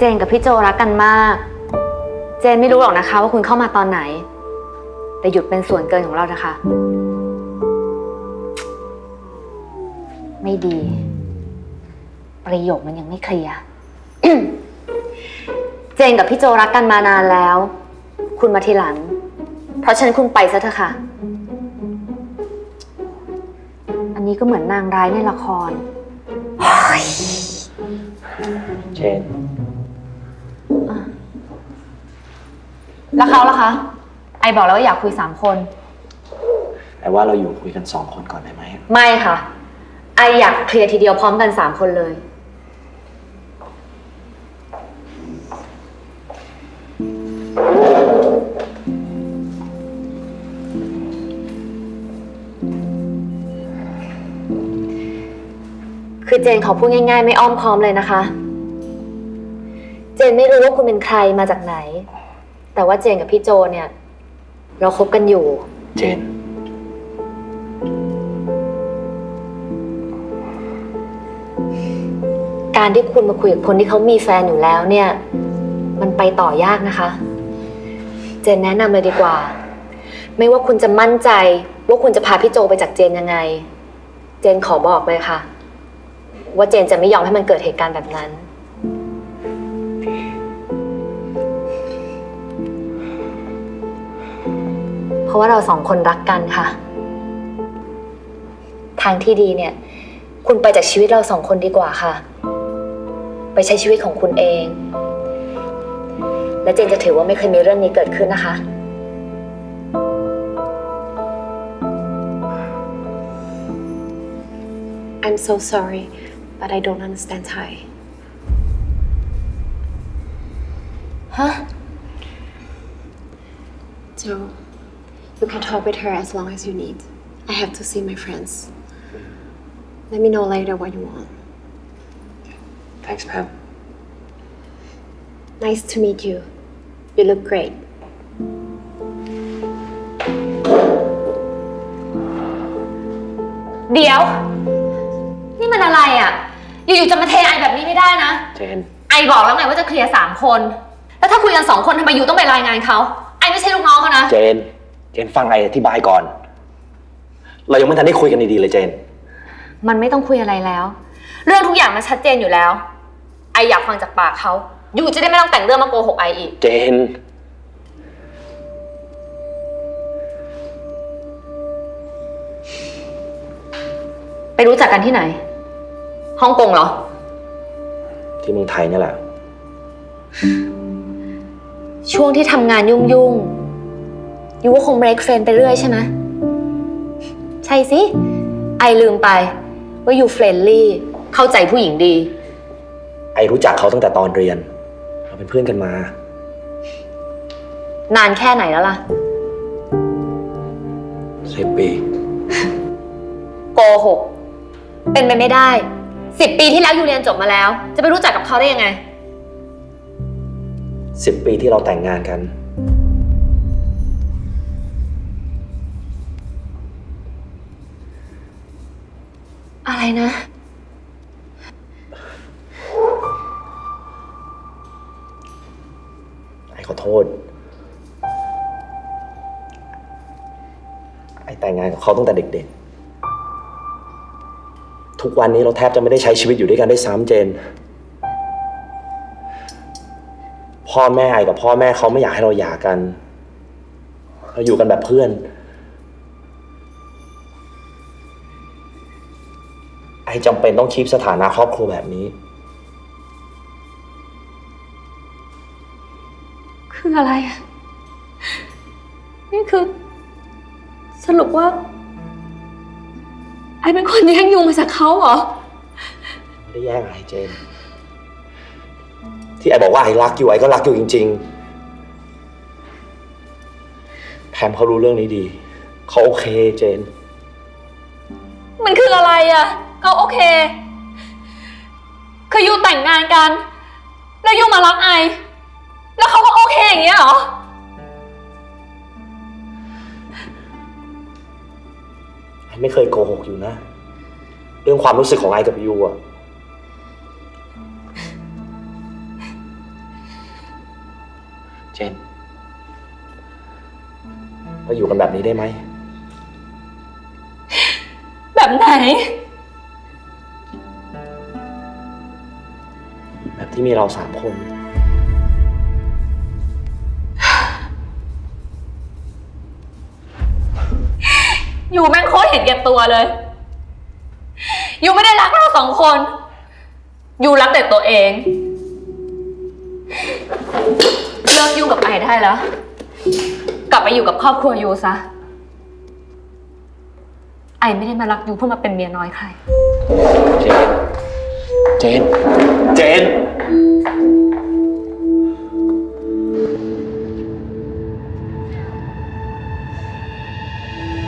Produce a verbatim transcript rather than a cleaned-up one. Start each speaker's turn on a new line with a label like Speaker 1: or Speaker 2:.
Speaker 1: นกับพี่โจรักกันมากเจนไม่รู้หรอกนะคะว่าคุณเข้ามาตอนไหนแต่หยุดเป็นส่วนเกินของเราเถอะค่ะไม่ดีประโยคมันยังไม่เคลียร์ เจนกับพี่โจรักกันมานานแล้วคุณมาทีหลังเพราะฉะนั้นคุณไปซะเถอะค่ะอันนี้ก็เหมือนนางร้ายในละคร
Speaker 2: เจน
Speaker 1: แล้วเขาล่ะคะไอบอกแล้วว่าอยากคุยสามคน
Speaker 2: ไอว่าเราอยู่คุยกันสองคนก่อนได้ไหม
Speaker 1: ไม่ค่ะไออยากเคลียร์ทีเดียวพร้อมกันสามคนเลยคือเจนขอพูดง่ายๆไม่อ้อมค้อมเลยนะคะเจนไม่รู้ว่าคุณเป็นใครมาจากไหนแต่ว่าเจนกับพี่โจเนี่ยเราคบกันอยู่
Speaker 2: เจน
Speaker 1: การที่คุณมาคุยกับคนที่เขามีแฟนอยู่แล้วเนี่ยมันไปต่อยากนะคะเจนแนะนำเลยดีกว่าไม่ว่าคุณจะมั่นใจว่าคุณจะพาพี่โจไปจากเจนยังไงเจนขอบอกเลยค่ะว่าเจนจะไม่ยอมให้มันเกิดเหตุการณ์แบบนั้นเพราะว่าเราสองคนรักกันค่ะทางที่ดีเนี่ยคุณไปจากชีวิตเราสองคนดีกว่าค่ะไปใช้ชีวิตของคุณเองและเจนจะถือว่าไม่เคยมีเรื่องนี้เกิดขึ้นนะคะ
Speaker 3: I'm so sorry but I don't understand Thai
Speaker 1: Huh?
Speaker 3: So you can talk with her as long as you need I have to see my friends Let me know later what you want
Speaker 2: Thanks Pam
Speaker 3: Nice to meet you You look great
Speaker 1: เดี๋ยวนี่มันอะไรอ่ะอยู่ๆจะมาเทไอแบบนี้ไม่ได้นะ
Speaker 2: เจน
Speaker 1: ไอบอกแล้วไงว่าจะเคลียร์สามคนแล้วถ้าคุยกันสองคนทำไมอยู่ต้องไปรายงานเขาไอไม่ใช่ลูกน้องเขานะ
Speaker 2: เจนเจนฟังไออธิบายก่อนเรายังไม่ทันได้คุยกันดีๆเลยเจน
Speaker 1: มันไม่ต้องคุยอะไรแล้วเรื่องทุกอย่างมันชัดเจนอยู่แล้วไออยากฟังจากปากเขาอยู่จะได้ไม่ต้องแต่งเรื่องมาโกหกไออีก
Speaker 2: เจน
Speaker 1: ไปรู้จักกันที่ไหนฮ่องกงเหรอ
Speaker 2: ที่เมืองไทยนี่แหละ
Speaker 1: ช่วงที่ทำงานยุ่งๆยูก็คงเบรกเฟรนไปเรื่อยใช่ไหมใช่สิไอลืมไปว่ายูเฟรนลี่เข้าใจผู้หญิงดี
Speaker 2: ไอรู้จักเขาตั้งแต่ตอนเรียนเราเป็นเพื่อนกันม
Speaker 1: านานแค่ไหนแล้วล่ะ
Speaker 2: สิบปี
Speaker 1: โกหกเป็นไปไม่ได้สิบปีที่แล้วยูเรียนจบมาแล้วจะไปรู้จักกับเขาได้ยังไง
Speaker 2: สิบปีที่เราแต่งงานกัน
Speaker 1: อะไรนะ
Speaker 2: ไอ้ขอโทษไอ้แต่งงานกับเขาตั้งแต่เด็กๆทุกวันนี้เราแทบจะไม่ได้ใช้ชีวิตอยู่ด้วยกันได้ซ้ำเจนพ่อแม่ไอ้กับพ่อแม่เขาไม่อยากให้เราหย่ากันเราอยู่กันแบบเพื่อนไอ้จำเป็นต้องคีปสถานะครอบครัวแบบนี้
Speaker 1: คืออะไรอ่ะนี่คือสรุปว่าไอ้เป็นคนแย่งยูมาจากเขาเหรอ
Speaker 2: ไม่ได้แย่งไอ้เจนที่ไอ้บอกว่าไอ้รักอยู่ไอ้ก็รักอยู่จริงๆแพมเขารู้เรื่องนี้ดีเขาโอเคเจน
Speaker 1: มันคืออะไรอ่ะเขาโอเคคือยูแต่งงานกันแล้วยูมารักไอแล้วเขาก็โอเคอย่างเงี้ยเหรอ
Speaker 2: ไอ้ไม่เคยโกหกอยู่นะเรื่องความรู้สึกของไอ้กับยูอะเจนเราอยู่กันแบบนี้ได้ไหม
Speaker 1: แบบไหน
Speaker 2: แบบที่มีเราสามคน
Speaker 1: อยู่แม่งโคตรเห็นแก่ตัวเลย อยู่ไม่ได้รักเราสองคน อยู่รักแต่ตัวเอง เลิกยุ่งกับไอได้แล้ว กลับไปอยู่กับครอบครัวยูซะ ไอไม่ได้มารักยูเพื่อมาเป็นเมียน้อยใคร
Speaker 2: เจน เจน เจน